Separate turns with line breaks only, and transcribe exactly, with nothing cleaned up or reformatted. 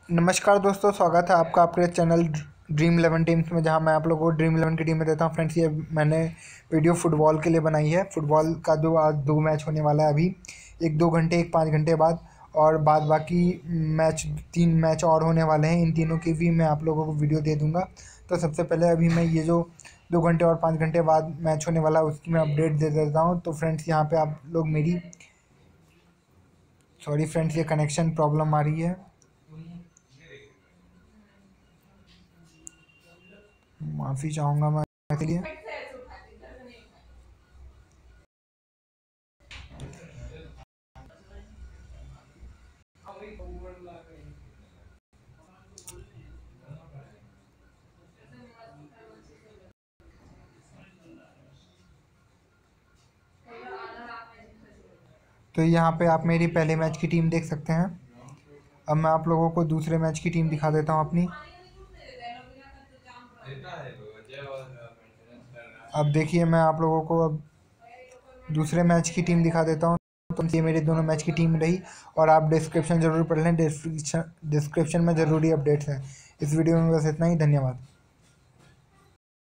नमस्कार दोस्तों, स्वागत है आपका आपके चैनल ड्रीम इलेवन टीम्स में, जहां मैं आप लोगों को ड्रीम इलेवन की टीम में देता हूं। फ्रेंड्स, ये मैंने वीडियो फुटबॉल के लिए बनाई है। फुटबॉल का जो आज दो मैच होने वाला है, अभी एक दो घंटे एक पाँच घंटे बाद, और बाद बाकी मैच तीन मैच और होने वाले हैं। इन तीनों की भी मैं आप लोगों को वीडियो दे दूँगा। तो सबसे पहले अभी मैं ये जो दो घंटे और पाँच घंटे बाद मैच होने वाला है उसकी मैं अपडेट दे देता हूँ। तो फ्रेंड्स, यहाँ पर आप लोग मेरी सॉरी फ्रेंड्स, ये कनेक्शन प्रॉब्लम आ रही है, माफ़ी चाहूँगा मैं इसके लिए। तो यहाँ पे आप मेरी पहले मैच की टीम देख सकते हैं। अब मैं आप लोगों को दूसरे मैच की टीम दिखा देता हूँ अपनी। अब देखिए, मैं आप लोगों को अब दूसरे मैच की टीम दिखा देता हूँ। तो ये मेरे दोनों मैच की टीम रही, और आप डिस्क्रिप्शन ज़रूर पढ़ लें। डिस्क्रिप्शन डिस्क्रिप्शन में ज़रूरी अपडेट्स हैं। इस वीडियो में बस इतना ही। धन्यवाद।